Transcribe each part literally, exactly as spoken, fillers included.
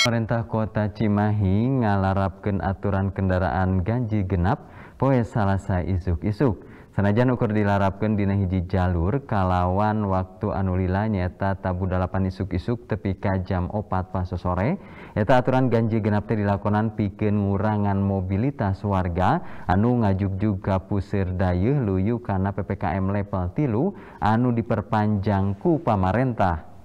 Pemerintah Kota Cimahi ngalarapkeun aturan kendaraan ganjil genap poe Salasa isuk-isuk. Sanajan ukur dilarapkeun dina hiji jalur kalawan waktu anu lila nyaeta tabu dalapan isuk-isuk tepi ka jam opat paso sore. Eta aturan ganjil genap teh dilakonan pikeun ngurangan mobilitas warga anu ngajugjug ka puseur dayeuh luyu kana P P K M level tilu anu diperpanjang ku pamarentah.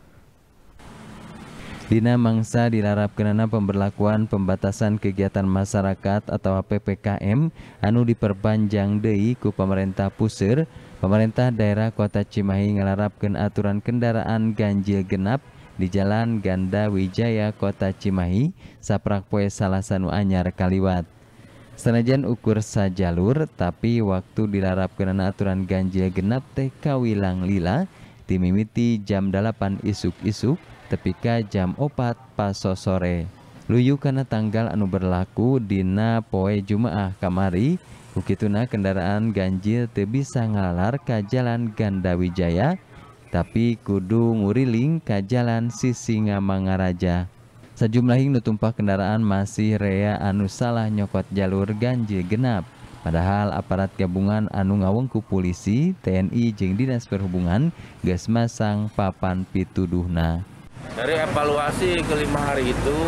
Dina mangsa dilarapkeunana pemberlakuan pembatasan kegiatan masyarakat atau P P K M anu diperpanjang deui ku pamarentah puseur, pemerintah daerah Kota Cimahi ngalarapkeun aturan kendaraan ganjil genap di Jalan Ganda Wijaya Kota Cimahi saprak poe Salasa nu anyar kaliwat. Sanajan ukur sajalur tapi waktu dilarapkeunana aturan ganjil genap teh kawilang lila timimiti jam dalapan isuk-isuk tepi ka jam opat paso sore. Luyu kana tanggal anu berlaku dina poe Jumaah kamari, ukituna kendaraan ganjil teu bisa ngalalar ka Jalan Ganda Wijaya, tapi kudu nguriling ka Jalan Sisingamangaraja. Sajumlahing nu tumpah kendaraan masih rea anu salah nyokot jalur ganjil genap. Padahal aparat gabungan anu ngawengku polisi, T N I jeung Dinas Perhubungan geus masang papan pituduhna. Dari evaluasi kelima hari itu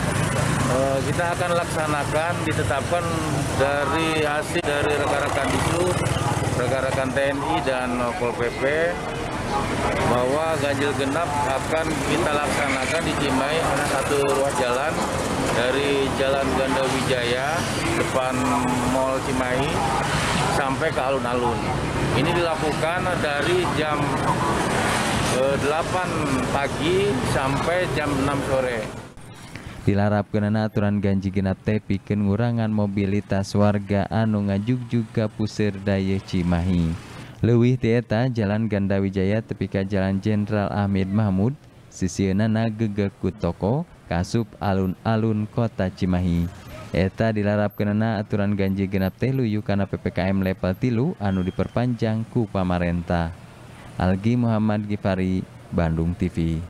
kita akan laksanakan ditetapkan dari hasil dari rekan-rekan Disub, rekan-rekan T N I dan Pol P P bahwa ganjil genap akan kita laksanakan di Cimahi ada satu ruas jalan dari Jalan Ganda Wijaya depan Mall Cimahi sampai ke alun-alun. Ini dilakukan dari jam delapan pagi sampai jam enam sore. Dilarapkeunana aturan ganjil genap teh pikeun ngurangan mobilitas warga anu ngajugjug ka puseur dayeuh Cimahi. Leuwih ti eta Jalan Ganda Wijaya tepi ka Jalan Jenderal Ahmad Mahmud, sisieunana geugeg ku toko kasup alun-alun Kota Cimahi. Eta dilarapkeunana aturan ganjil genap teh luyu kana P P K M level tilu anu diperpanjang ku pamarentah. Algi Muhammad Gifari, Bandung T V.